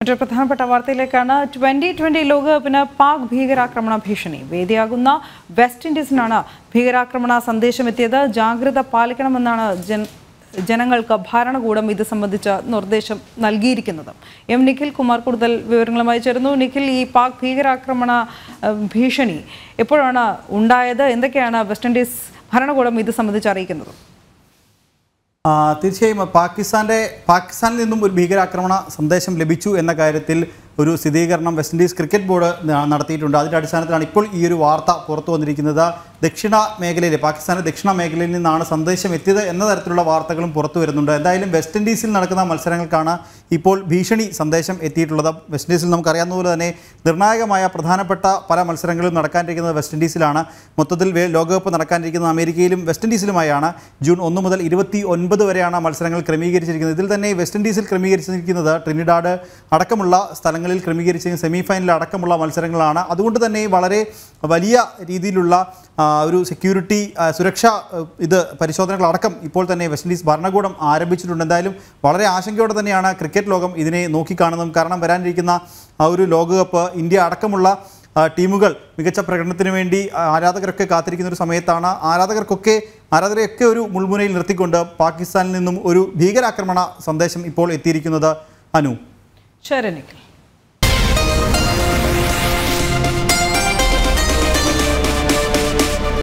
മറ്റൊരു പ്രധാനപ്പെട്ട വാർത്തയിലേക്കാണ്. 2020 ലോകകപ്പിന് പാക് ഭീകരാക്രമണ ഭീഷണി. വേദിയാകുന്ന വെസ്റ്റ് ഇൻഡീസിനാണ് ഭീകരാക്രമണ സന്ദേശമെത്തിയത്. ജാഗ്രത പാലിക്കണമെന്നാണ് ജനങ്ങൾക്ക് ഭരണകൂടം ഇത് സംബന്ധിച്ച നിർദ്ദേശം നൽകിയിരിക്കുന്നത്. എം നിഖിൽ കുമാർ കൂടുതൽ വിവരങ്ങളുമായി ചേരുന്നു. നിഖിൽ, ഈ പാക് ഭീകരാക്രമണ ഭീഷണി എപ്പോഴാണ് ഉണ്ടായത്? എന്തൊക്കെയാണ് വെസ്റ്റ് ഇൻഡീസ് ഭരണകൂടം ഇത് സംബന്ധിച്ച് അറിയിക്കുന്നത്? തീർച്ചയായും പാകിസ്ഥാനിൽ നിന്നും ഒരു ഭീകരാക്രമണ സന്ദേശം ലഭിച്ചു എന്ന കാര്യത്തിൽ ഒരു സ്ഥിരീകരണം വെസ്റ്റ് ഇൻഡീസ് ക്രിക്കറ്റ് ബോർഡ് നടത്തിയിട്ടുണ്ട്. അതിൻ്റെ അടിസ്ഥാനത്തിലാണ് ഇപ്പോൾ ഈ ഒരു വാർത്ത പുറത്തു വന്നിരിക്കുന്നത്. പാകിസ്ഥാന്റെ ദക്ഷിണ മേഖലയിൽ നിന്നാണ് സന്ദേശം എത്തിയത് എന്ന തരത്തിലുള്ള വാർത്തകളും പുറത്തു വരുന്നുണ്ട്. എന്തായാലും വെസ്റ്റ് ഇൻഡീസിൽ നടക്കുന്ന മത്സരങ്ങൾക്കാണ് ഇപ്പോൾ ഭീഷണി സന്ദേശം എത്തിയിട്ടുള്ളത്. വെസ്റ്റ് ഇൻഡീസിൽ നമുക്കറിയാവുന്ന പോലെ തന്നെ നിർണായകമായ പ്രധാനപ്പെട്ട പല മത്സരങ്ങളും നടക്കാനിരിക്കുന്നത് വെസ്റ്റ് ഇൻഡീസിലാണ്. മൊത്തത്തിൽ ലോകകപ്പ് നടക്കാനിരിക്കുന്നത് അമേരിക്കയിലും വെസ്റ്റ് ഇൻഡീസിലുമായാണ്. ജൂൺ 1 മുതൽ 29 വരെയാണ് മത്സരങ്ങൾ ക്രമീകരിച്ചിരിക്കുന്നത്. ഇതിൽ തന്നെ വെസ്റ്റ് ഇൻഡീസിൽ ക്രമീകരിച്ചിരിക്കുന്നത് ട്രിനിഡാഡ് അടക്കമുള്ള സ്ഥലങ്ങളിൽ ക്രമീകരിച്ചിരിക്കുന്ന സെമി ഫൈനൽ അടക്കമുള്ള മത്സരങ്ങളാണ്. അതുകൊണ്ട് തന്നെ വളരെ വലിയ രീതിയിലുള്ള ഒരു സെക്യൂരിറ്റി സുരക്ഷാ പരിശോധനകളടക്കം ഇപ്പോൾ തന്നെ വെസ്റ്റ് ഇൻഡീസ് ഭരണകൂടം ആരംഭിച്ചിട്ടുണ്ട്. എന്തായാലും വളരെ ആശങ്കയോടെ തന്നെയാണ് ക്രിക്കറ്റ് ലോകം ഇതിനെ നോക്കിക്കാണുന്നതും. കാരണം വരാനിരിക്കുന്ന ഒരു ലോകകപ്പ് ഇന്ത്യ അടക്കമുള്ള ടീമുകൾ മികച്ച പ്രകടനത്തിന് വേണ്ടി ആരാധകരൊക്കെ കാത്തിരിക്കുന്ന ഒരു സമയത്താണ് ആരാധകരെയൊക്കെ ഒരു മുൾമുനയിൽ നിർത്തിക്കൊണ്ട് പാകിസ്ഥാനിൽ നിന്നും ഒരു ഭീകരാക്രമണ സന്ദേശം ഇപ്പോൾ എത്തിയിരിക്കുന്നത്. അനു. ശരി നിഖിൽ.